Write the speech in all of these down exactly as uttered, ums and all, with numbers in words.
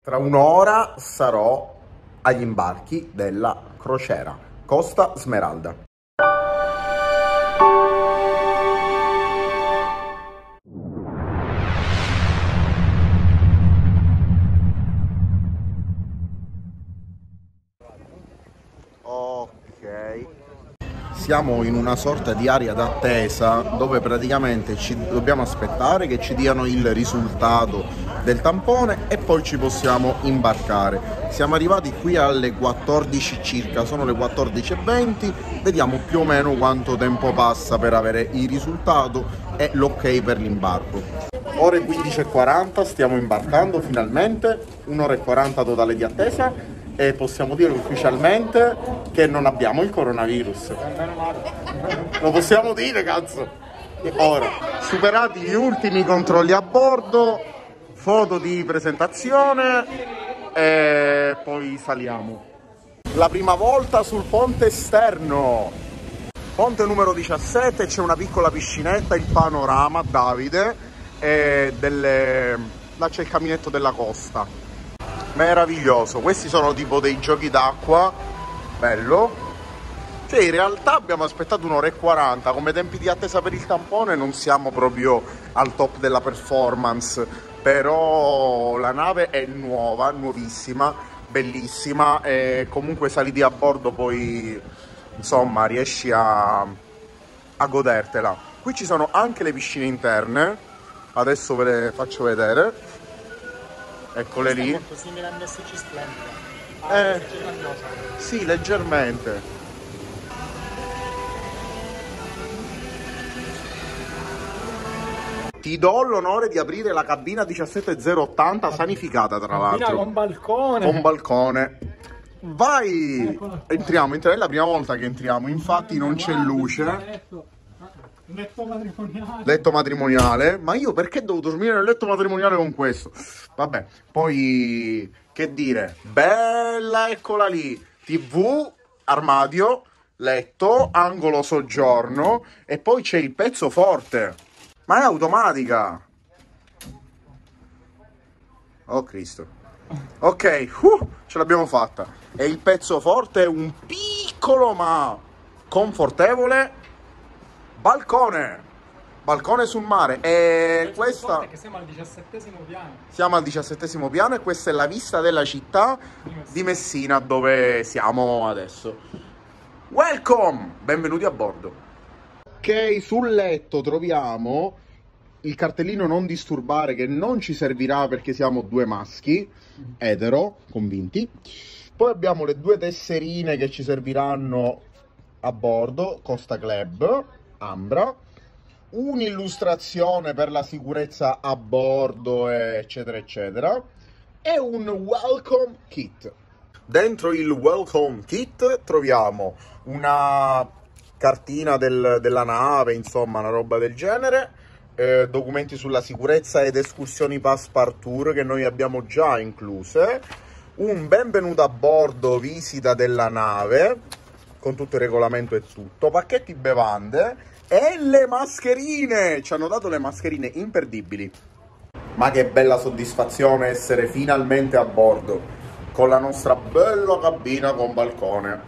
Tra un'ora sarò agli imbarchi della crociera Costa Smeralda. Ok. Siamo in una sorta di area d'attesa dove praticamente ci dobbiamo aspettare che ci diano il risultato del tampone e poi ci possiamo imbarcare. Siamo arrivati qui alle quattordici circa, sono le quattordici e venti, vediamo più o meno quanto tempo passa per avere il risultato e l'ok per l'imbarco. Ore quindici e quaranta, stiamo imbarcando finalmente, un'ora e quaranta totale di attesa e possiamo dire ufficialmente che non abbiamo il coronavirus. Lo possiamo dire, cazzo! Ora, superati gli ultimi controlli a bordo, foto di presentazione e poi saliamo. La prima volta sul ponte esterno, ponte numero diciassette, c'è una piccola piscinetta, il panorama, Davide, e delle... là c'è il caminetto della costa. Meraviglioso, questi sono tipo dei giochi d'acqua, bello. Cioè in realtà abbiamo aspettato un'ora e quaranta, come tempi di attesa per il tampone non siamo proprio al top della performance, però la nave è nuova, nuovissima, bellissima e comunque saliti a bordo poi insomma riesci a, a godertela. Qui ci sono anche le piscine interne, adesso ve le faccio vedere. Eccole lì. È molto simile a M S C Splendida. Eh, sì, leggermente. Ti do l'onore di aprire la cabina diciassette zero ottanta sanificata, tra l'altro. Con balcone. Con balcone. Vai! Entriamo, entriamo, è la prima volta che entriamo, infatti non c'è luce. Letto matrimoniale. Letto matrimoniale. Ma io perché devo dormire nel letto matrimoniale con questo? Vabbè, poi che dire, bella, eccola lì, tv, armadio, letto, angolo soggiorno e poi c'è il pezzo forte. Ma è automatica. Oh Cristo. Ok, uh, ce l'abbiamo fatta. E il pezzo forte è un piccolo ma confortevole balcone, balcone sul mare. E questa che siamo al diciassettesimo piano. Siamo al diciassettesimo piano e questa è la vista della città di Messina, di Messina dove siamo adesso. Welcome, benvenuti a bordo. Ok, sul letto troviamo il cartellino non disturbare che non ci servirà perché siamo due maschi etero convinti. Poi abbiamo le due tesserine che ci serviranno a bordo, Costa Club Ambra, un'illustrazione per la sicurezza a bordo eccetera eccetera e un welcome kit. Dentro il welcome kit troviamo una cartina del, della nave, insomma una roba del genere, eh, documenti sulla sicurezza ed escursioni Passepartout che noi abbiamo già incluse, un benvenuto a bordo, visita della nave con tutto il regolamento e tutto, pacchetti bevande e le mascherine. Ci hanno dato le mascherine imperdibili. Ma che bella soddisfazione essere finalmente a bordo con la nostra bella cabina con balcone.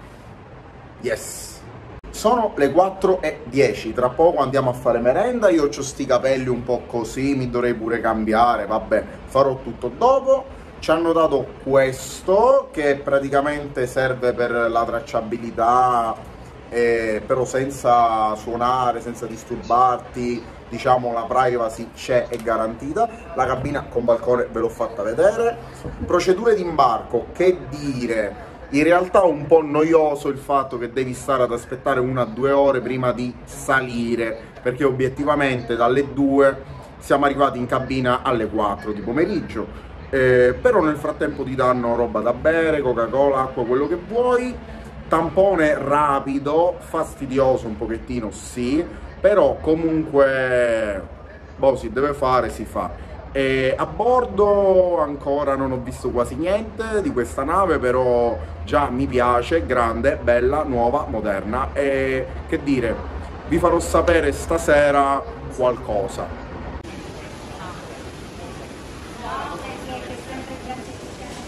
Yes. Sono le quattro e dieci, tra poco andiamo a fare merenda. Io ho sti capelli un po' così, mi dovrei pure cambiare, vabbè, farò tutto dopo. Ci hanno dato questo che praticamente serve per la tracciabilità, eh, però senza suonare, senza disturbarti, diciamo la privacy c'è e garantita. La cabina con balcone ve l'ho fatta vedere. Procedure di imbarco, che dire, in realtà è un po' noioso il fatto che devi stare ad aspettare una o due ore prima di salire, perché obiettivamente dalle due siamo arrivati in cabina alle quattro di pomeriggio. Eh, però nel frattempo ti danno roba da bere, Coca-Cola, acqua, quello che vuoi. Tampone rapido, fastidioso un pochettino sì, però comunque boh, si deve fare, si fa. E a bordo ancora non ho visto quasi niente di questa nave, però già mi piace, grande, bella, nuova, moderna e che dire, vi farò sapere stasera qualcosa.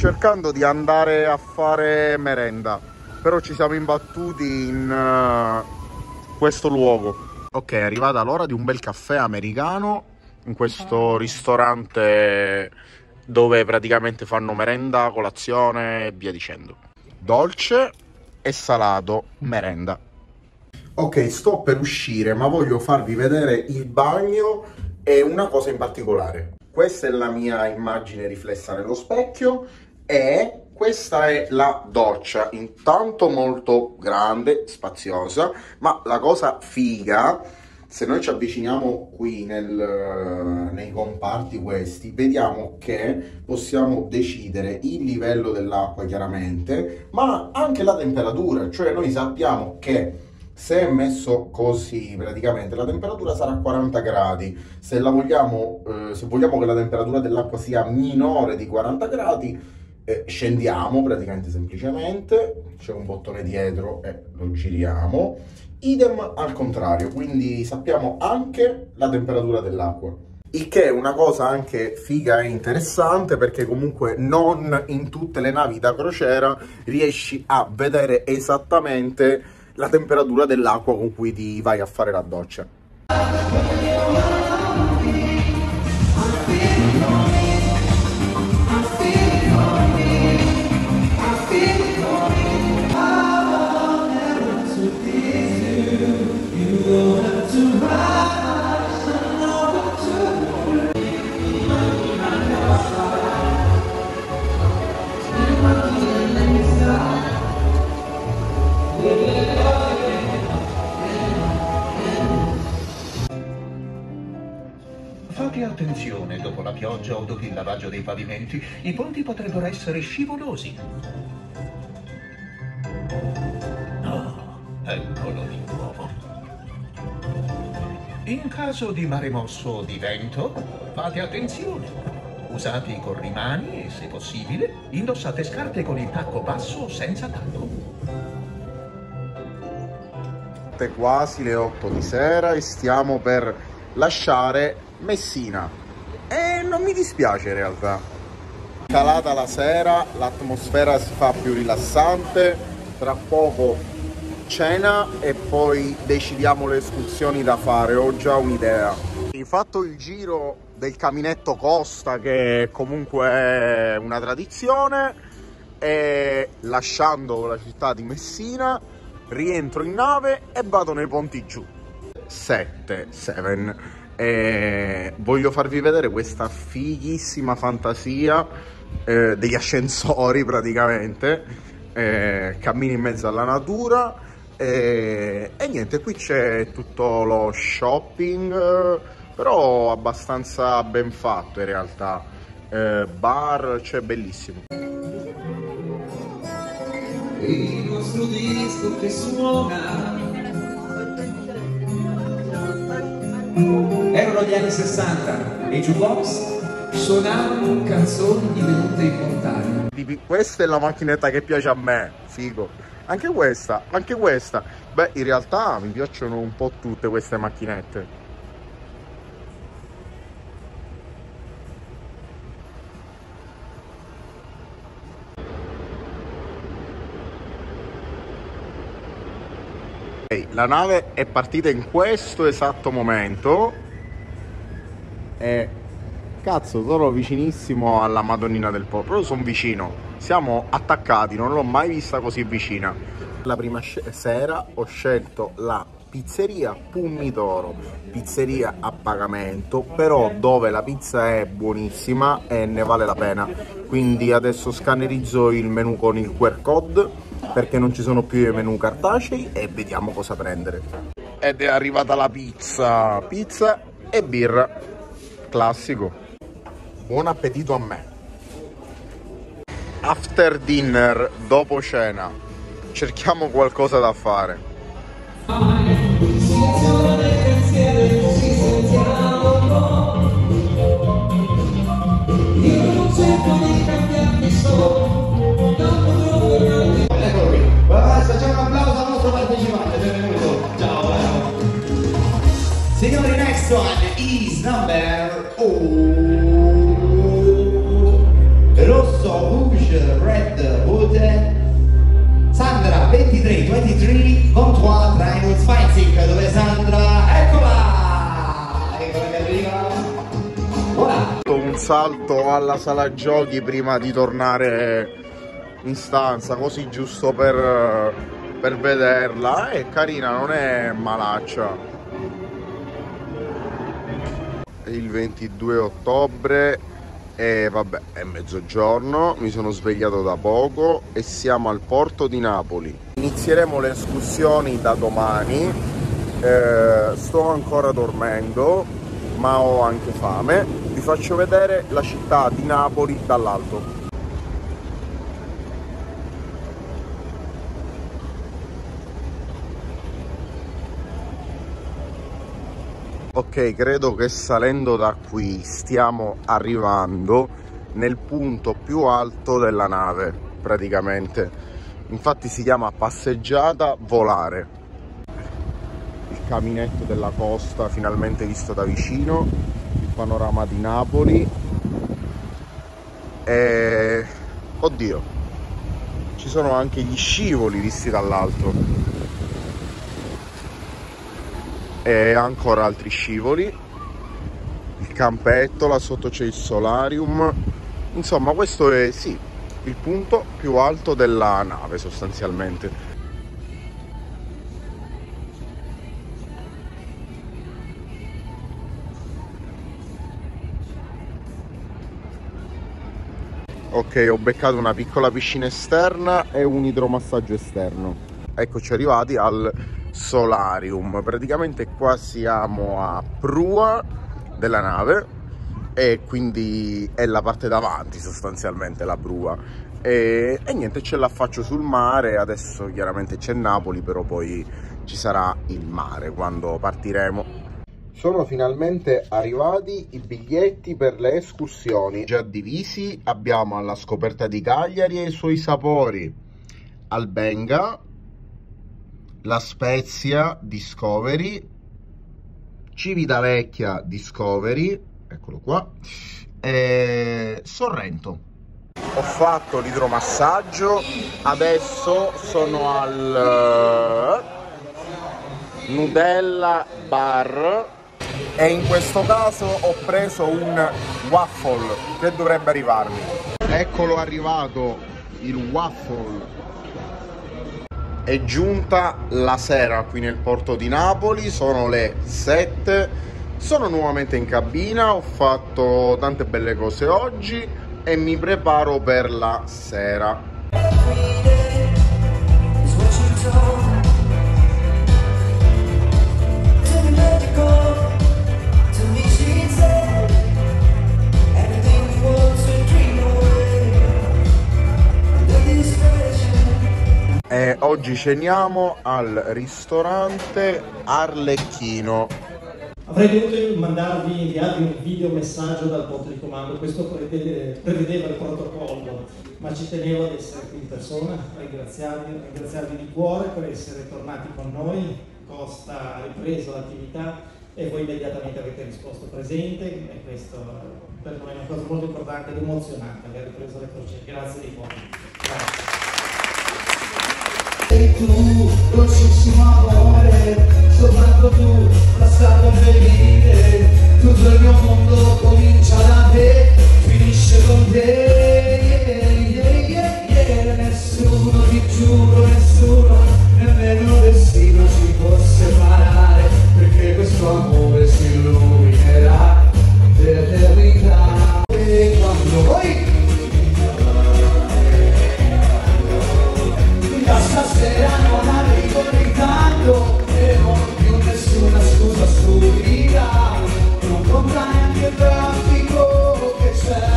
cercando di andare a fare merenda, però ci siamo imbattuti in uh, questo luogo. Ok, è arrivata l'ora di un bel caffè americano in questo ristorante dove praticamente fanno merenda, colazione e via dicendo. Dolce e salato, merenda. Ok, sto per uscire, ma voglio farvi vedere il bagno e una cosa in particolare. Questa è la mia immagine riflessa nello specchio e questa è la doccia. Intanto molto grande, spaziosa, ma la cosa figa, se noi ci avviciniamo qui nel, nei comparti questi, vediamo che possiamo decidere il livello dell'acqua chiaramente, ma anche la temperatura, cioè noi sappiamo che se è messo così, praticamente la temperatura sarà quaranta gradi. Se la vogliamo, eh, se vogliamo che la temperatura dell'acqua sia minore di quaranta gradi, eh, scendiamo praticamente semplicemente. C'è un bottone dietro e lo giriamo. Idem al contrario, quindi sappiamo anche la temperatura dell'acqua. Il che è una cosa anche figa e interessante, perché comunque non in tutte le navi da crociera riesci a vedere esattamente la temperatura dell'acqua con cui ti vai a fare la doccia. Fate attenzione, dopo la pioggia o dopo il lavaggio dei pavimenti, i ponti potrebbero essere scivolosi. Oh, eccolo di nuovo. In caso di mare mosso o di vento, fate attenzione. Usate i corrimani e, se possibile, indossate scarpe con il tacco basso o senza tacco. Quasi le otto di sera e stiamo per lasciare Messina e non mi dispiace in realtà. Calata la sera, l'atmosfera si fa più rilassante, tra poco cena e poi decidiamo le escursioni da fare. Ho già un'idea. Ho fatto il giro del caminetto Costa, che comunque è una tradizione, e lasciando la città di Messina rientro in nave e vado nei ponti giù. sette, sette. E voglio farvi vedere questa fighissima fantasia eh, degli ascensori praticamente. Eh, cammini in mezzo alla natura e, e niente, qui c'è tutto lo shopping, eh, però abbastanza ben fatto in realtà. Eh, bar, c'è, bellissimo. Il nostro disco che suona erano gli anni sessanta e i jukebox suonavano canzoni divenute immortali. Questa è la macchinetta che piace a me, figo. Anche questa, anche questa. Beh, in realtà mi piacciono un po' tutte queste macchinette. La nave è partita in questo esatto momento e cazzo, sono vicinissimo alla Madonnina del Po, però sono vicino, siamo attaccati, non l'ho mai vista così vicina. La prima sera ho scelto la pizzeria Pomodoro, pizzeria a pagamento, però dove la pizza è buonissima e ne vale la pena. Quindi adesso scannerizzo il menu con il Q R code, perché non ci sono più i menu cartacei, e vediamo cosa prendere. Ed è arrivata la pizza, pizza e birra, classico. Buon appetito a me. After dinner, dopo cena, cerchiamo qualcosa da fare. Facciamo un applauso al nostro partecipante, benvenuto. Ciao, ciao. Signori, next one is number oh, Rosso Rouge. Redwood. Sandra ventitré, ventitré, ventitré, Triangle Spinesic, dove Sandra, eccola! Eccola che arriva. Voilà. Un salto alla sala giochi prima di tornare in stanza, così giusto per, per vederla. È carina, non è malaccia. Il ventidue ottobre e vabbè, è mezzogiorno, mi sono svegliato da poco e siamo al porto di Napoli. Inizieremo le escursioni da domani. Eh, sto ancora dormendo, ma ho anche fame. Vi faccio vedere la città di Napoli dall'alto. Ok, credo che salendo da qui stiamo arrivando nel punto più alto della nave, praticamente. Infatti si chiama passeggiata volare. Il caminetto della costa finalmente visto da vicino, il panorama di Napoli e... oddio, ci sono anche gli scivoli visti dall'alto. E ancora altri scivoli, il campetto, là sotto c'è il solarium. Insomma, questo è sì il punto più alto della nave sostanzialmente. Ok, ho beccato una piccola piscina esterna e un idromassaggio esterno. Eccoci arrivati al solarium. Praticamente qua siamo a prua della nave e quindi è la parte davanti sostanzialmente la prua e, e niente, ce l'affaccio sul mare. Adesso chiaramente c'è Napoli, però poi ci sarà il mare quando partiremo. Sono finalmente arrivati i biglietti per le escursioni già divisi. Abbiamo alla scoperta di Cagliari e i suoi sapori, Albenga, La Spezia Discovery, Civitavecchia Discovery, eccolo qua, e Sorrento. Ho fatto l'idromassaggio, adesso sono al uh, Nutella Bar e in questo caso ho preso un waffle che dovrebbe arrivarmi. Eccolo arrivato il waffle. È giunta la sera qui nel porto di Napoli, sono le sette, sono nuovamente in cabina, ho fatto tante belle cose oggi e mi preparo per la sera. E oggi ceniamo al ristorante Arlecchino. Avrei dovuto mandarvi, inviarvi un video messaggio dal posto di comando, questo prevedeva il protocollo, ma ci tenevo ad essere qui in persona, ringraziarvi, ringraziarvi di cuore per essere tornati con noi. Costa ha ripreso l'attività e voi immediatamente avete risposto presente e questo per noi è una cosa molto importante ed emozionante, aver ripreso le crociere. Grazie di cuore. Grazie. E tu, dolcissimo amore, soltanto tu, lasciato venire, tutto il mio mondo comincia da te, finisce con te, yeah, yeah, yeah, yeah. Nessuno, ti giuro, nessuno, nemmeno destino ci può separare, perché questo amore si illuminerà l'eternità. E quando voi stasera non arrivo in ritardo e non ho più nessuna scusa stupida, non conta neanche il traffico che c'è.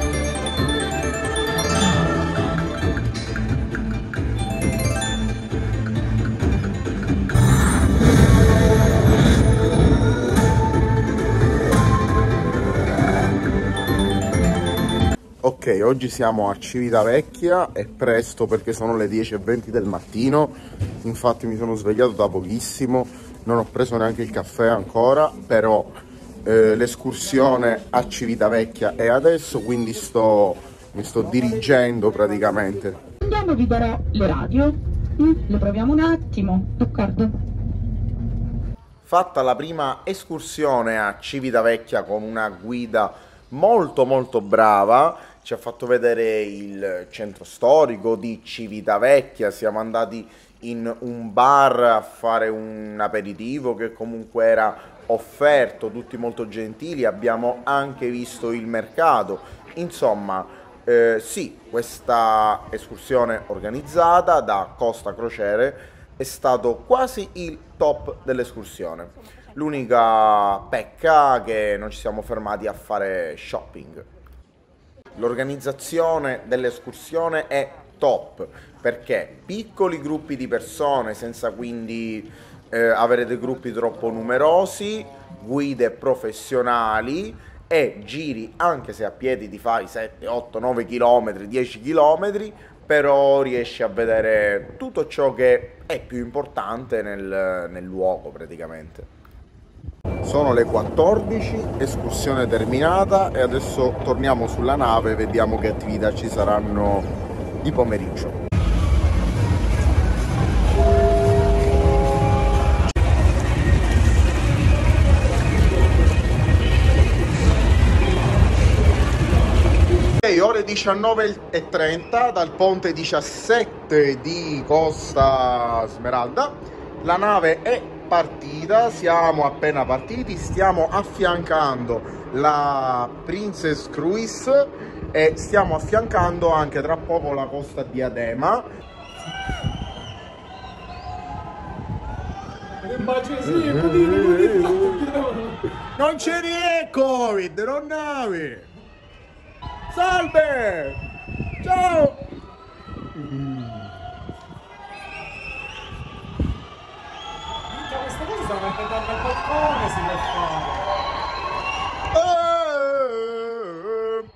Ok, oggi siamo a Civitavecchia, è presto perché sono le dieci e venti del mattino, infatti mi sono svegliato da pochissimo, non ho preso neanche il caffè ancora, però eh, l'escursione a Civitavecchia è adesso, quindi sto mi sto dirigendo praticamente. Andiamo, vi darò le radio, mm, le proviamo un attimo, d'accordo? Fatta la prima escursione a Civitavecchia con una guida molto molto brava, ci ha fatto vedere il centro storico di Civitavecchia, siamo andati in un bar a fare un aperitivo che comunque era offerto, tutti molto gentili, abbiamo anche visto il mercato, insomma eh, sì, questa escursione organizzata da Costa Crociere è stato quasi il top dell'escursione. L'unica pecca è che non ci siamo fermati a fare shopping. L'organizzazione dell'escursione è top perché piccoli gruppi di persone senza quindi eh, avere dei gruppi troppo numerosi, guide professionali e giri anche se a piedi ti fai sette, otto, nove chilometri, dieci chilometri, però riesci a vedere tutto ciò che è più importante nel, nel luogo praticamente. Sono le quattordici, escursione terminata e adesso torniamo sulla nave e vediamo che attività ci saranno di pomeriggio. Ok, ore diciannove e trenta dal ponte diciassette di Costa Smeralda. La nave è partita, siamo appena partiti, stiamo affiancando la Princess Cruise e stiamo affiancando anche tra poco la Costa Diadema. Non c'è niente Covid, non navi! Salve! Ciao! Questa cosa sta mettendo al balcone, si può fare.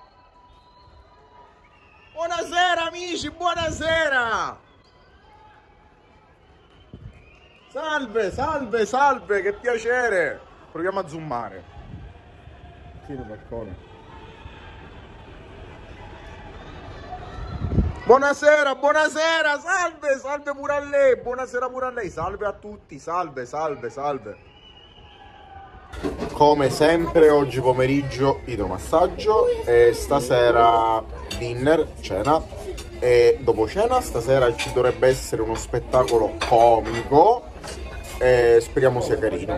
Buonasera amici, buonasera! Salve, salve, salve, che piacere! Proviamo a zoomare. Sì, il balcone. Buonasera, buonasera, salve, salve pure a lei, buonasera pure a lei, salve a tutti, salve, salve, salve. Come sempre oggi pomeriggio idromassaggio e stasera dinner, cena, e dopo cena stasera ci dovrebbe essere uno spettacolo comico e speriamo sia carino.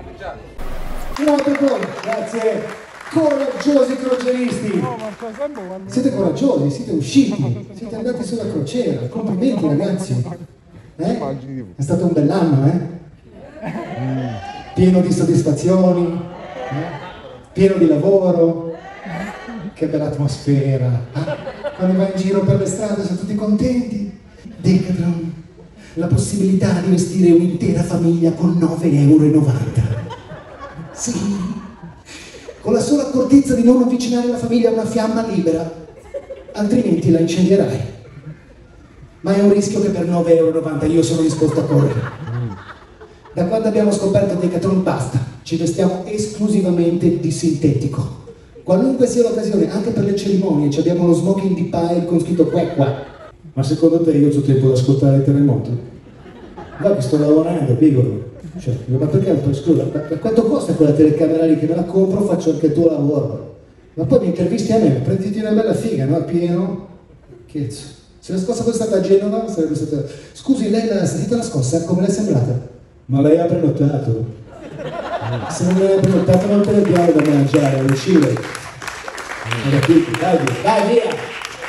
Grazie. Coraggiosi croceristi, siete coraggiosi, siete usciti, siete andati sulla crociera, complimenti ragazzi, eh? È stato un bell'anno, eh? Pieno di soddisfazioni, eh? Pieno di lavoro, che bella atmosfera, eh? Quando vai in giro per le strade sono tutti contenti. Decathlon, la possibilità di vestire un'intera famiglia con nove euro e novanta, sì, con la sola accortezza di non avvicinare la famiglia a una fiamma libera, altrimenti la incendierai. Ma è un rischio che per nove euro e novanta io sono disposto a correre. Da quando abbiamo scoperto Decathlon basta, ci vestiamo esclusivamente di sintetico. Qualunque sia l'occasione, anche per le cerimonie, abbiamo lo smoking di Pile con scritto qua qua. Ma secondo te io ho tempo da ascoltare il terremoto? Va che sto lavorando, piccolo. Cioè, ma perché, scusa, per quanto costa quella telecamera lì che me la compro, faccio anche il tuo lavoro. Ma poi mi intervisti a me, prenditi una bella figa, no? A pieno. Che se la scossa fosse stata a Genova, sarebbe stata... Scusi, lei l'ha sentita la scossa? Come le è sembrata? Ma lei ha prenotato. Se non l'hai prenotato non te ne diamo da mangiare, uscire. Dai, dai, via!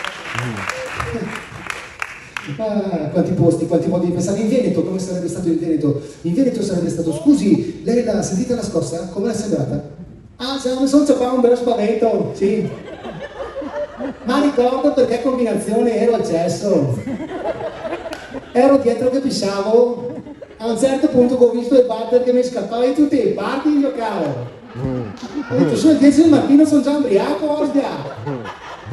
Ah, quanti posti, quanti modi di pensare. In Veneto, come sarebbe stato il Veneto? In Veneto sarebbe stato, scusi, lei l'ha sentita la scossa? Come l'è sembrata? Ah, se non so, c'è un bello spavento, sì. Ma ricordo perché combinazione ero al cesso. Ero dietro che pissavo. A un certo punto ho visto il batter che mi scappava di tutti i parti, mio caro. Ho detto, sono le dieci del mattino, sono già ubriaco, ostia.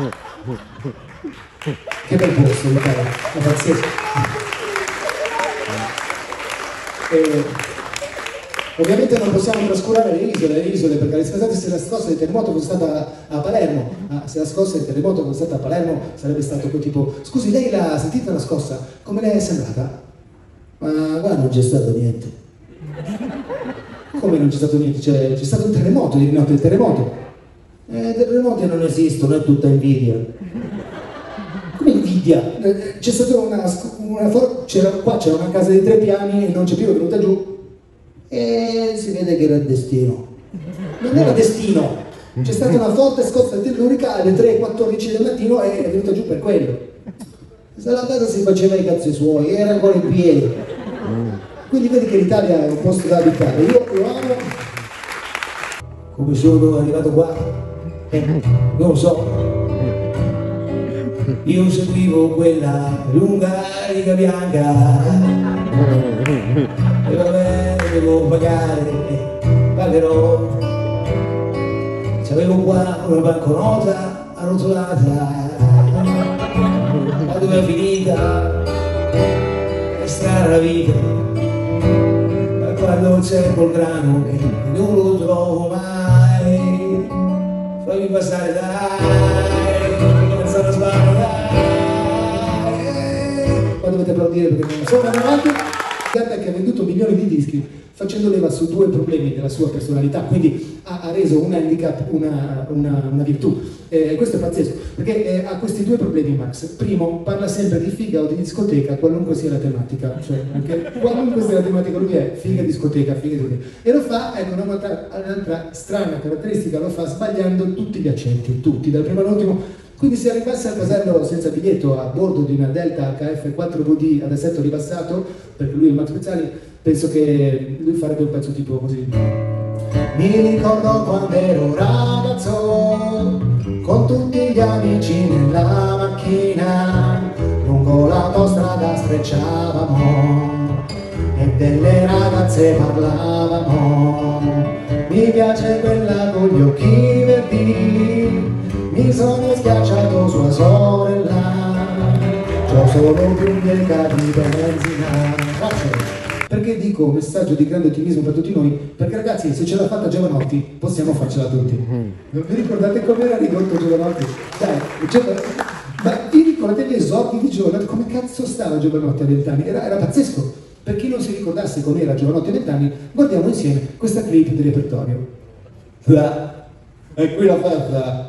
Che bel posto, mi pare, è pazzesco. E Ovviamente non possiamo trascurare le isole, le isole, perché pensate se la scossa del terremoto fosse stata a Palermo, ah, se la scossa del terremoto fosse stata a Palermo sarebbe stato quel tipo, scusi lei l'ha sentita la scossa, come le è sembrata? Ma guarda non c'è stato niente. Come non c'è stato niente? Cioè, c'è stato un terremoto, ieri notte il terremoto. Eh, terremoti non esistono, è tutta invidia. Come invidia? C'è stata una, una c'era, qua c'era una casa di tre piani e non c'è più, è venuta giù. E si vede che era il destino. Non era destino, c'è stata una forte scossa tellurica alle tre e quattordici del mattino e è venuta giù per quello. Se la casa si faceva i cazzi suoi, era ancora in piedi. Quindi vedi che l'Italia è un posto da abitare. Io lo amo. Come sono arrivato qua? Eh, non lo so. Io seguivo quella lunga riga bianca. E vabbè, devo pagare, pagherò. C'avevo qua una banconota arrotolata. Ma dove è finita? È strana la vita. Ma quando cerco il grano e non lo trovo mai. Fammi passare, dai, cominciare a sbagliare, dai. Qua dovete applaudire perché non sono avanti. Che ha venduto milioni di dischi facendo leva su due problemi della sua personalità, quindi ha, ha reso un handicap una, una, una virtù. Eh, questo è pazzesco, perché eh, ha questi due problemi Max. Primo, parla sempre di figa o di discoteca, qualunque sia la tematica, cioè anche qualunque sia la tematica, lui è figa, discoteca, figa, discoteca. E lo fa, ecco, un'altra, un'altra strana caratteristica, lo fa sbagliando tutti gli accenti, tutti, dal primo all'ultimo. Quindi se arrivasse al casello senza biglietto a bordo di una Delta H F quattro V D ad assetto ribassato, perché lui è Max Pezzali, penso che lui farebbe un pezzo tipo così. Mi ricordo quando ero ragazzo, con tutti gli amici nella macchina, lungo l'autostrada sfrecciavamo e delle ragazze parlavamo. Mi piace quella con gli occhi verdi, mi sono schiacciato sua sorella, c'ho solo più bieca di benzina. Perché dico messaggio di grande ottimismo per tutti noi? Perché ragazzi, se ce l'ha fatta Giovanotti, possiamo farcela tutti. Non vi ricordate com'era ridotto Giovanotti? Dai, Giovanotti, ma vi ricordate gli esordi di Giovanotti? Come cazzo stava Giovanotti a vent'anni? Era, era pazzesco. Per chi non si ricordasse com'era Giovanotti a vent'anni, guardiamo insieme questa clip di repertorio. E qui la festa.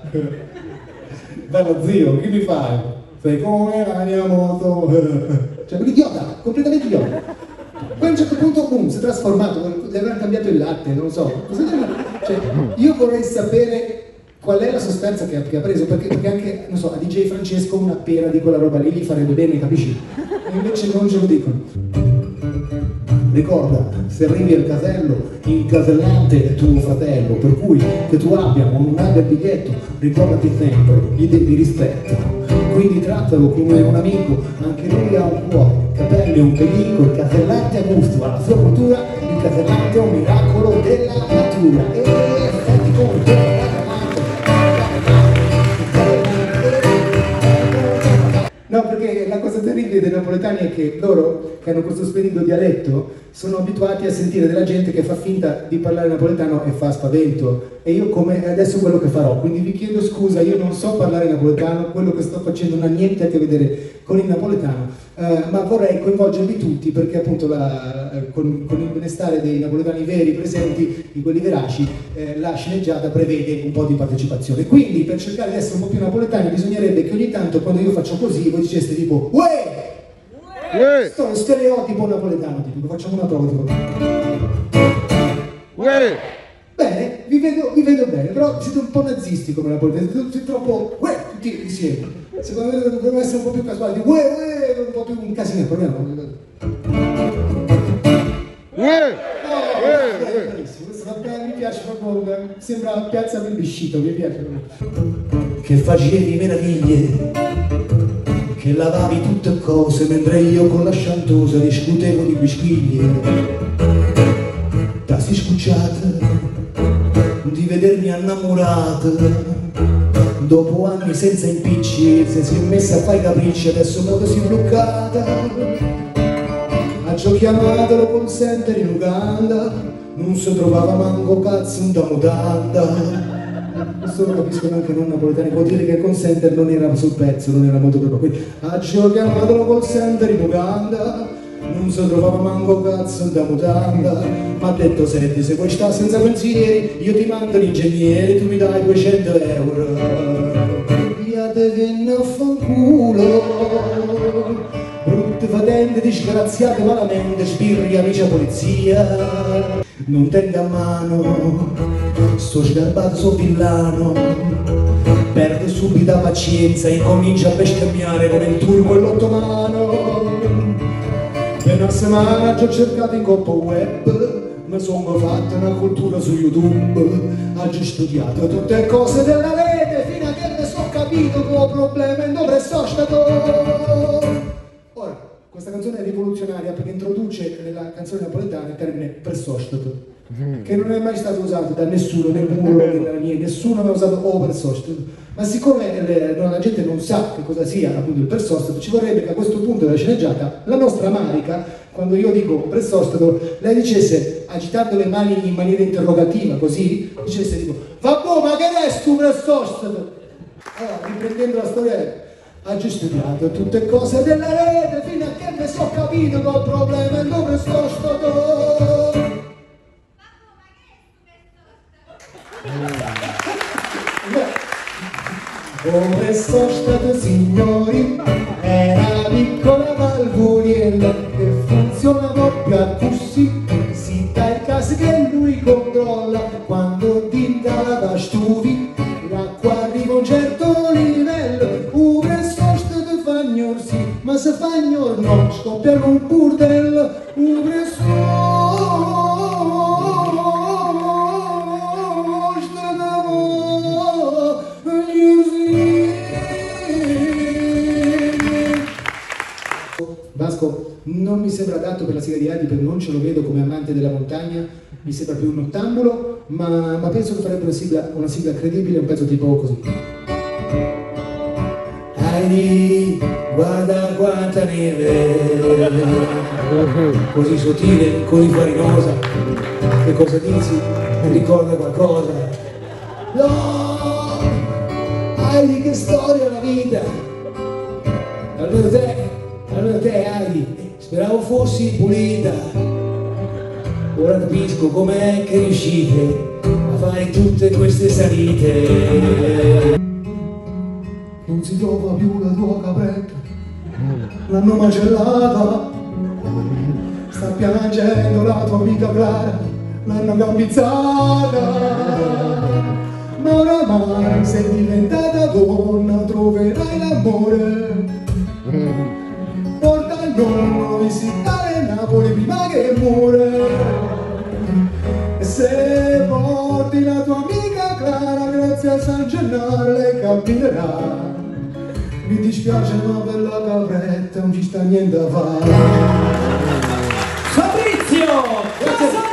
Bello zio, che mi fai? Fai come la mia moto. Cioè, quell'idiota, completamente idiota. Poi a un certo punto, boom, si è trasformato, le avranno cambiato il latte, non lo so. Cioè, io vorrei sapere qual è la sostanza che ha, che ha preso, perché, perché anche, non so, a D J Francesco una pera di quella roba lì gli farebbe bene, capisci? E invece non ce lo dicono. Ricorda, se arrivi al casello, il casellante è tuo fratello, per cui che tu abbia o non abbia il biglietto, ricordati sempre, gli devi rispetto. Quindi trattalo come un amico, anche lui ha un cuore, capelli e un pelico, il casellante ha gusto, alla sua cultura, il casellante è un miracolo della natura. E senti come te. No, perché la cosa terribile dei napoletani è che loro, che hanno questo splendido dialetto, sono abituati a sentire della gente che fa finta di parlare napoletano e fa spavento. E io come adesso quello che farò, quindi vi chiedo scusa, io non so parlare napoletano, quello che sto facendo non ha niente a che vedere con il napoletano, eh, ma vorrei coinvolgervi tutti perché appunto la, eh, con, con il benestare dei napoletani veri presenti, di quelli veraci, eh, la sceneggiata prevede un po' di partecipazione. Quindi per cercare di essere un po' più napoletani bisognerebbe che ogni tanto quando io faccio così voi diceste tipo uè! Questo è uno stereotipo napoletano, tipo, facciamo una prova tipo. Uè! Bene, vi vedo, vi vedo bene, però siete un po' nazisti come napoletani, siete troppo uè, tutti insieme. Secondo me dovremmo essere un po' più casuali, uè, uè, un po' più un casino, proviamo. Uè! Questo mi piace proprio, sembra Piazza Plebiscito, mi piace. Che facevi meraviglie, che lavavi tutte cose, mentre io con la sciantosa discutevo di bisciglie. T'hai scucciata di vedermi innamorata, dopo anni senza impicci, se si è messa a fare capricci, adesso proprio si è bloccata. Ha già chiamato lo consenter in Uganda, non si trovava manco cazzo da mutanda. Questo lo capiscono anche non napoletani, vuol dire che il call center non era sul pezzo, non era molto proprio. Quindi oggi ho chiamato il call center in Uganda, non si trovava manco cazzo da mutanda. Mi ha detto, senti, se vuoi stare senza pensieri, io ti mando l'ingegnere, tu mi dai duecento euro. Via te viene a fanculo, brutte patente, disgraziate malamente, sbirri amici a polizia. Non tenga a mano, sto sgarbato, so villano, perde subito la pazienza, incomincia a bestemmiare con il turco e l'ottomano. Per una settimana ci ho cercato in coppa web, mi sono fatto una cultura su YouTube, ho studiato tutte le cose della rete, fino a che ne sono capito che ho problema e dove sto stato. Ora, questa canzone è rivoluzionaria perché introduce nella canzone napoletana il termine pressostato, che non è mai stato usato da nessuno, né Muro, né la mia, nessuno ha usato o pressostato. Ma siccome le, no, la gente non sa che cosa sia appunto il pressostato, ci vorrebbe che a questo punto della sceneggiata la nostra Marica, quando io dico pressostato, lei dicesse, agitando le mani in maniera interrogativa, così, dicesse tipo, vabbè, ma che è stu pressostato? Allora, riprendendo la storia, ha già studiato tutte cose della rete, fino a che ne so capito che ho problema e dove sto stato. Come sono stato, signori, è una piccola valvoliera che funziona proprio a così. Si dà il caso che lui controlla quando dinda la pastuvi, l'acqua arriva a un certo livello. Ure sono stato fagnorsi, ma se fagnor no, scoppia un burdello. Ure sono Vasco, non mi sembra adatto per la sigla di Adi perché non ce lo vedo come amante della montagna, mi sembra più un nottambulo, ma, ma penso che farebbe una sigla, una sigla credibile, un pezzo tipo così. Heidi, guarda quanta neve, così sottile, così farinosa, che cosa dici? Mi ricorda qualcosa? No! Heidi, che storia la vita! Allora te, allora te Heidi, speravo fossi pulita, ora capisco com'è che riuscite a fare tutte queste salite. Non si trova più la tua capretta, l'hanno macellata, sta piangendo la tua amica Clara, l'hanno gambizzata. Ma oramai sei diventata donna, troverai l'amore. Porta il nonno a visitare Napoli prima che muore. E se porti la tua amica Clara, grazie a San Gennaro lei camminerà. Mi dispiace ma per la capretta non ci sta niente da fare. Fabrizio! Grazie.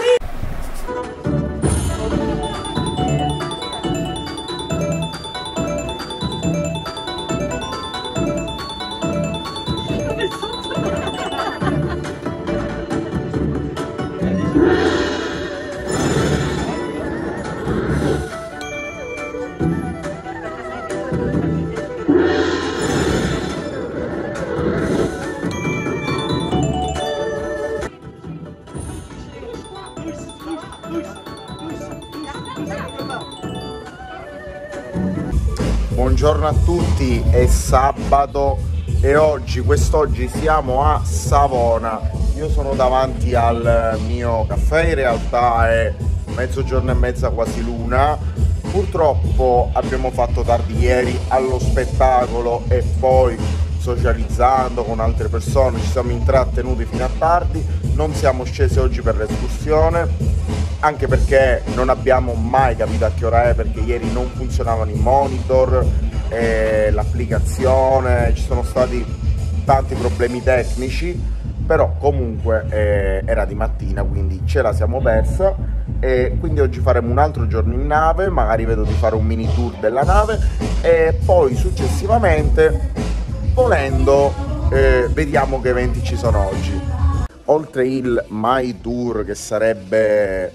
Buongiorno a tutti, è sabato e oggi, quest'oggi siamo a Savona. Io sono davanti al mio caffè, in realtà è mezzogiorno e mezza, quasi l'una. Purtroppo abbiamo fatto tardi ieri allo spettacolo e poi socializzando con altre persone ci siamo intrattenuti fino a tardi. Non siamo scesi oggi per l'escursione, anche perché non abbiamo mai capito a che ora è, perché ieri non funzionavano i monitor, eh, l'applicazione, ci sono stati tanti problemi tecnici, però comunque eh, era di mattina, quindi ce la siamo persa e quindi oggi faremo un altro giorno in nave, magari vedo di fare un mini tour della nave e poi successivamente, volendo, eh, vediamo che eventi ci sono oggi. Oltre il My Tour, che sarebbe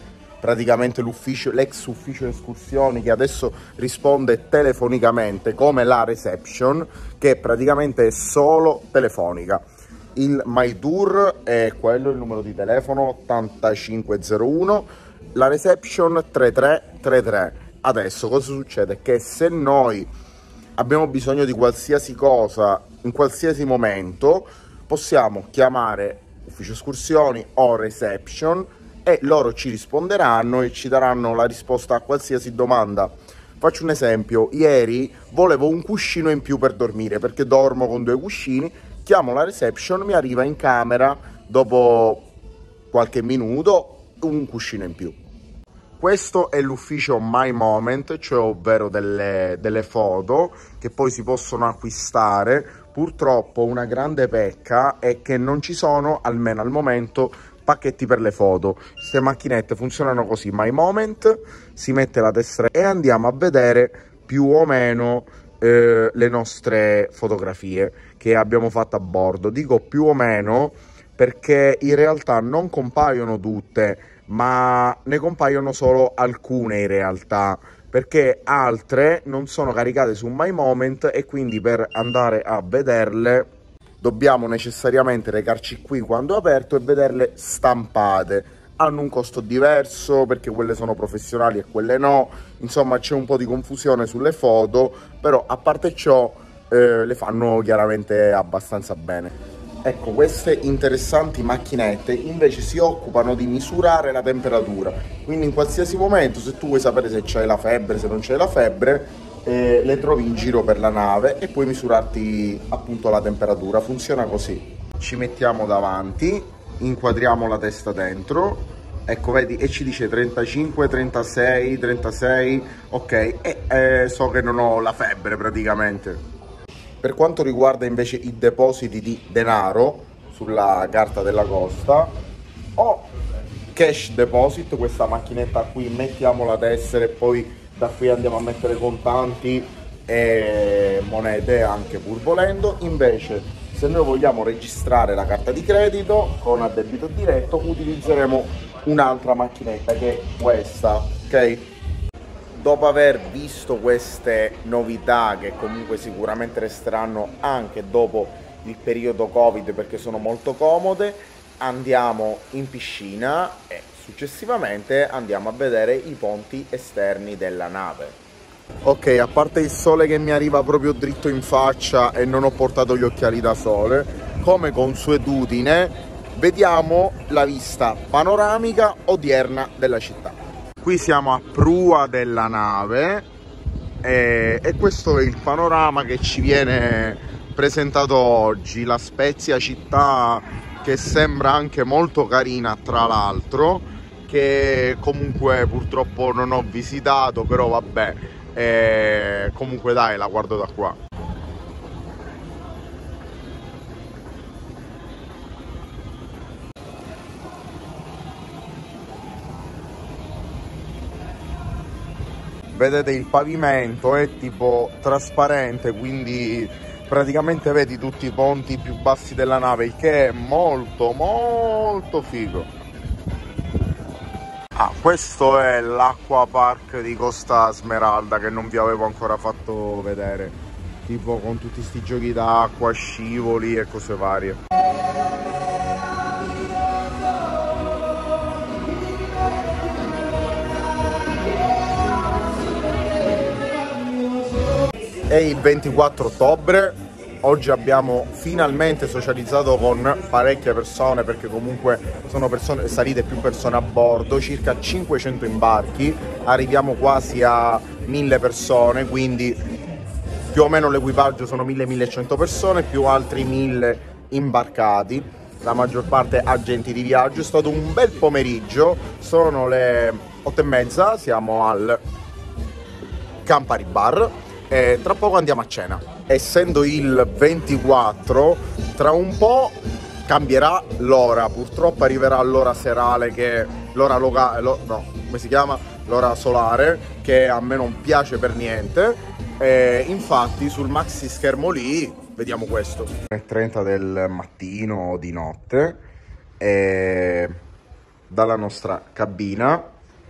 praticamente l'ufficio, l'ex ufficio escursioni, che adesso risponde telefonicamente come la reception, che praticamente è solo telefonica. Il My Tour è quello, il numero di telefono ottantacinque zero uno, la reception trentatré trentatré. Adesso cosa succede? Che se noi abbiamo bisogno di qualsiasi cosa in qualsiasi momento, possiamo chiamare ufficio escursioni o reception e loro ci risponderanno e ci daranno la risposta a qualsiasi domanda. Faccio un esempio: ieri volevo un cuscino in più per dormire perché dormo con due cuscini, chiamo la reception, mi arriva in camera dopo qualche minuto un cuscino in più. Questo è l'ufficio My Moment, cioè ovvero delle, delle foto che poi si possono acquistare. Purtroppo una grande pecca è che non ci sono, almeno al momento, pacchetti per le foto. Queste macchinette funzionano così: My Moment, si mette la tessera e andiamo a vedere più o meno eh, le nostre fotografie che abbiamo fatto a bordo. Dico più o meno perché in realtà non compaiono tutte, ma ne compaiono solo alcune in realtà, perché altre non sono caricate su My Moment e quindi per andare a vederle dobbiamo necessariamente recarci qui quando è aperto e vederle stampate. Hanno un costo diverso perché quelle sono professionali e quelle no, insomma c'è un po' di confusione sulle foto, però a parte ciò eh, le fanno chiaramente abbastanza bene. Ecco, queste interessanti macchinette invece si occupano di misurare la temperatura, quindi in qualsiasi momento, se tu vuoi sapere se c'hai la febbre, se non c'hai la febbre, eh, le trovi in giro per la nave e puoi misurarti appunto la temperatura. Funziona così: ci mettiamo davanti, inquadriamo la testa dentro, ecco vedi, e ci dice trentacinque, trentasei, trentasei, ok, e eh, so che non ho la febbre praticamente. Per quanto riguarda invece i depositi di denaro sulla carta della costa, o cash deposit, questa macchinetta qui, mettiamo la tessera e poi da qui andiamo a mettere contanti e monete anche pur volendo. Invece se noi vogliamo registrare la carta di credito con addebito diretto, utilizzeremo un'altra macchinetta che è questa, ok? Dopo aver visto queste novità, che comunque sicuramente resteranno anche dopo il periodo Covid perché sono molto comode, andiamo in piscina e successivamente andiamo a vedere i ponti esterni della nave. Ok, a parte il sole che mi arriva proprio dritto in faccia e non ho portato gli occhiali da sole, come consuetudine vediamo la vista panoramica odierna della città. Qui siamo a prua della nave e, e questo è il panorama che ci viene presentato oggi. La Spezia, città che sembra anche molto carina tra l'altro, che comunque purtroppo non ho visitato, però vabbè, e comunque dai, la guardo da qua. Vedete il pavimento è tipo trasparente, quindi praticamente vedi tutti i ponti più bassi della nave, il che è molto molto figo. Ah, questo è l'acqua park di Costa Smeralda che non vi avevo ancora fatto vedere, tipo con tutti sti giochi d'acqua, scivoli e cose varie. È il ventiquattro ottobre, oggi abbiamo finalmente socializzato con parecchie persone perché comunque sono persone, salite più persone a bordo, circa cinquecento imbarchi, arriviamo quasi a mille persone, quindi più o meno l'equipaggio sono mille millecento persone più altri mille imbarcati, la maggior parte agenti di viaggio. È stato un bel pomeriggio, sono le otto e mezza, siamo al Campari Bar e tra poco andiamo a cena. Essendo il ventiquattro, tra un po' cambierà l'ora, purtroppo arriverà l'ora serale, che è l'ora locale, lo, no, come si chiama? L'ora solare, che a me non piace per niente, e infatti sul maxi schermo lì vediamo questo. tre e trenta del mattino o di notte, e dalla nostra cabina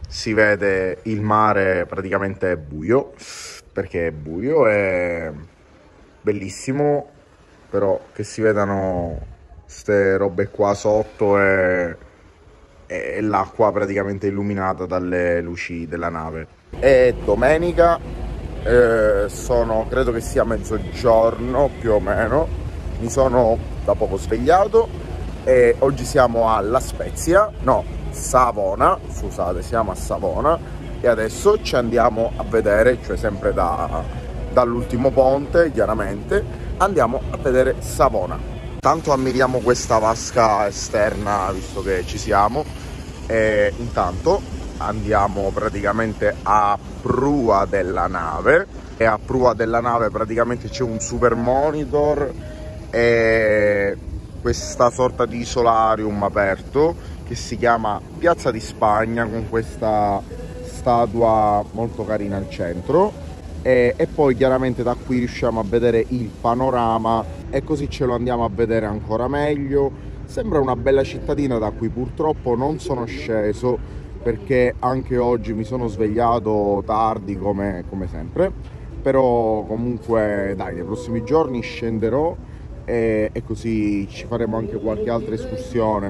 si vede il mare praticamente buio, perché è buio, è bellissimo, però che si vedano queste robe qua sotto e, e l'acqua praticamente illuminata dalle luci della nave. È domenica, eh, sono, credo che sia mezzogiorno più o meno, mi sono da poco svegliato e oggi siamo a La Spezia, no, Savona, scusate, siamo a Savona e adesso ci andiamo a vedere, cioè sempre da, dall'ultimo ponte, chiaramente, andiamo a vedere Savona. Tanto ammiriamo questa vasca esterna, visto che ci siamo, e intanto andiamo praticamente a prua della nave, e a prua della nave praticamente c'è un super monitor e questa sorta di solarium aperto che si chiama Piazza di Spagna, con questa statua molto carina al centro, e, e poi chiaramente da qui riusciamo a vedere il panorama e così ce lo andiamo a vedere ancora meglio. Sembra una bella cittadina da cui purtroppo non sono sceso, perché anche oggi mi sono svegliato tardi come, come sempre, però comunque dai, nei prossimi giorni scenderò e, e così ci faremo anche qualche altra escursione.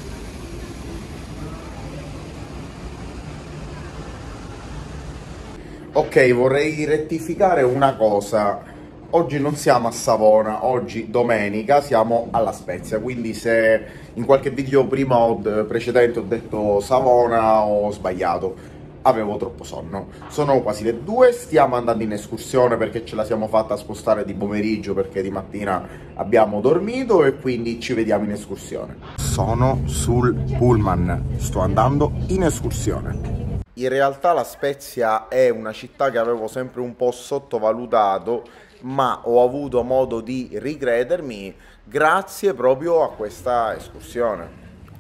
Ok, vorrei rettificare una cosa. Oggi non siamo a Savona, oggi domenica siamo alla Spezia, quindi se in qualche video prima o precedente ho detto Savona ho sbagliato, avevo troppo sonno. Sono quasi le due, stiamo andando in escursione perché ce la siamo fatta spostare di pomeriggio perché di mattina abbiamo dormito e quindi ci vediamo in escursione. Sono sul pullman, sto andando in escursione. In realtà La Spezia è una città che avevo sempre un po' sottovalutato, ma ho avuto modo di ricredermi grazie proprio a questa escursione.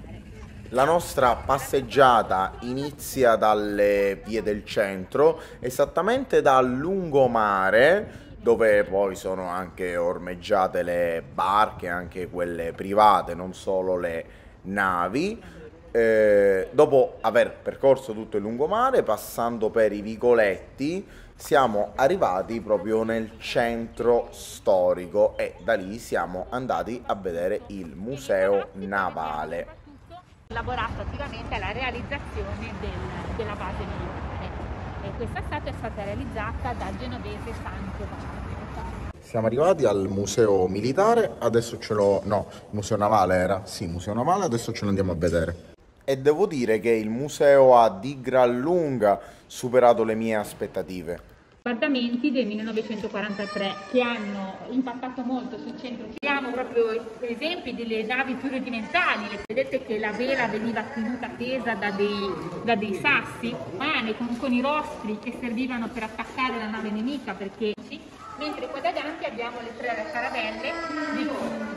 La nostra passeggiata inizia dalle vie del centro, esattamente dal lungomare, dove poi sono anche ormeggiate le barche, anche quelle private, non solo le navi. Eh, dopo aver percorso tutto il lungomare, passando per i vicoletti, siamo arrivati proprio nel centro storico e da lì siamo andati a vedere il museo navale. Lavorato attivamente alla realizzazione del, della base militare e questa statua è stata realizzata dal genovese San Giovanni. Siamo arrivati al museo militare, adesso ce l'ho, no, museo navale era, sì, museo navale, adesso ce lo andiamo a vedere. E devo dire che il museo ha di gran lunga superato le mie aspettative. Bombardamenti del millenovecentoquarantatré che hanno impattato molto sul centro. Abbiamo proprio esempi delle navi più rudimentali. Vedete che la vela veniva tenuta tesa da dei, da dei sassi umani con, con i rostri che servivano per attaccare la nave nemica, perché mentre qua davanti abbiamo le tre caravelle di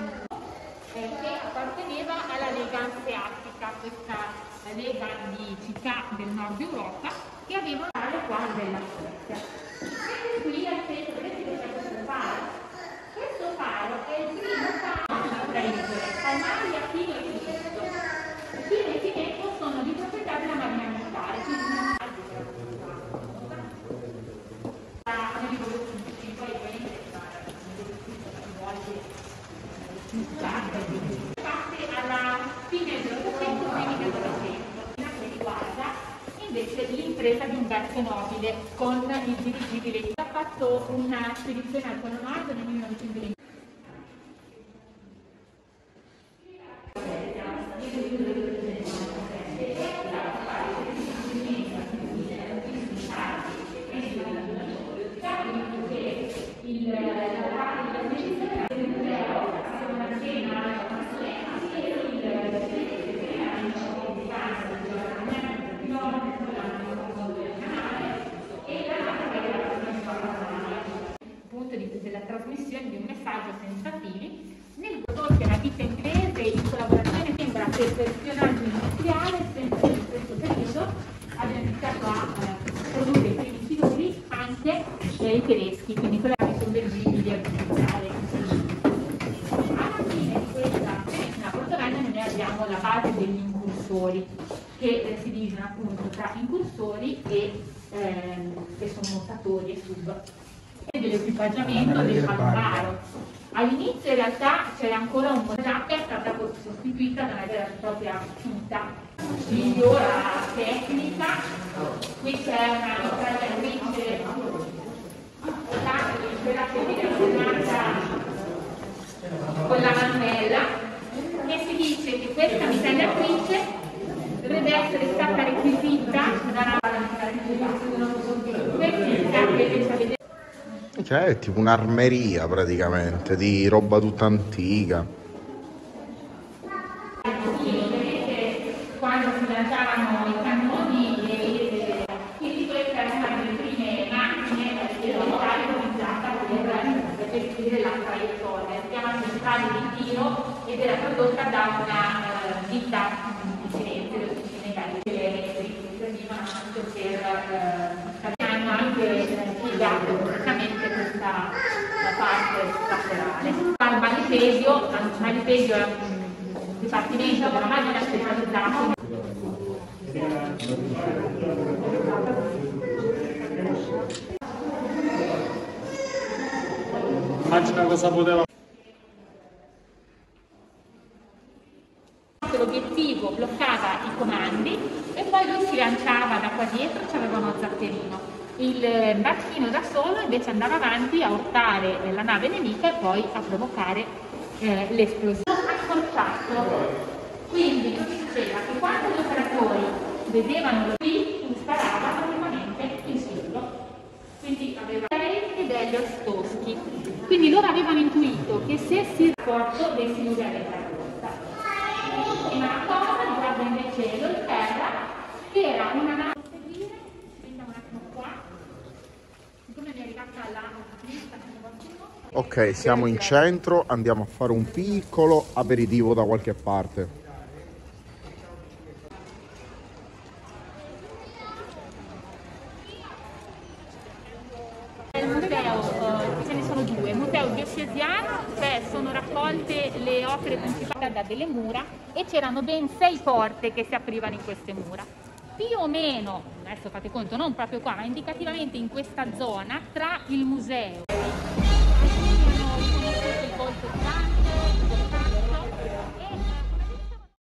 eh, che apparteneva alla Lega Anseatica, questa lega di città del nord Europa che avevano le quali della Spezia. Qui al centro vedete che c'è questo faro. Questo faro è il primo faro da isole, Palmari, Aquino e Fineto. Aquino e Fineto sono di proprietà della Marina Militare, quindi una fatte alla fine dell'Ottocento e fine del Novecento, che riguarda invece l'impresa di Umberto Nobile con il dirigibile. Ha fatto una spedizione al Polo Nord nel millenovecentoventi. Della trasmissione di un messaggio senza fili nel prodotto una ditta inglese in collaborazione sembra che il spionaggio industriale sempre in questo periodo abbia iniziato a eh, produrre i primi filoni anche eh, i tedeschi, quindi quelli sommergibili a utilizzare. Alla fine di questa penisola portoghese noi abbiamo la base degli incursori che eh, si dividono appunto tra incursori e, ehm, e sommontatori e sub. E dell'equipaggiamento del palomaro. All'inizio in realtà c'era ancora un po' di tappa, è stata sostituita da una vera e propria cinta. Migliora tecnica, qui c'è una intagliatrice quella che viene ordinata con la mannella, e si dice che questa intagliatrice dovrebbe essere stata requisita da una cioè è tipo un'armeria praticamente di roba tutta antica. Quando si lanciavano i cannoni, e quindi questa era una delle prime macchine militari utilizzata per gestire la traiettoria. Si chiama centrale di tiro ed era prodotta da una ditta di Firenze, le officine galliche, che servivano appunto per eh, hanno anche spiegato praticamente questa la parte laterale. Al Malipedio, al Malipedio è un dipartimento della macchina specializzato. Immagina cosa poteva. L'obiettivo bloccava i comandi e poi lui si lanciava da qua dietro, c'aveva uno zatterino. Il barchino da solo invece andava avanti a urtare la nave nemica e poi a provocare eh, l'esplosione. Accorciato. Quindi lui diceva che quando gli operatori vedevano lo qui, sparava praticamente in solo. Quindi aveva lei ed Elio Stoschi. Quindi loro avevano intuito che se si rapporto dei siluri alle tracosta. Una cosa riguarda invece l'Olterra, che era una nave da seguire, vediamo un attimo qua, siccome mi è arrivata la lista. Ok, siamo in centro, andiamo a fare un piccolo aperitivo da qualche parte. Il museo, ce ne sono due, il museo diocesano, cioè sono raccolte le opere principali da delle mura e c'erano ben sei porte che si aprivano in queste mura. Più o meno, adesso fate conto, non proprio qua, ma indicativamente in questa zona tra il museo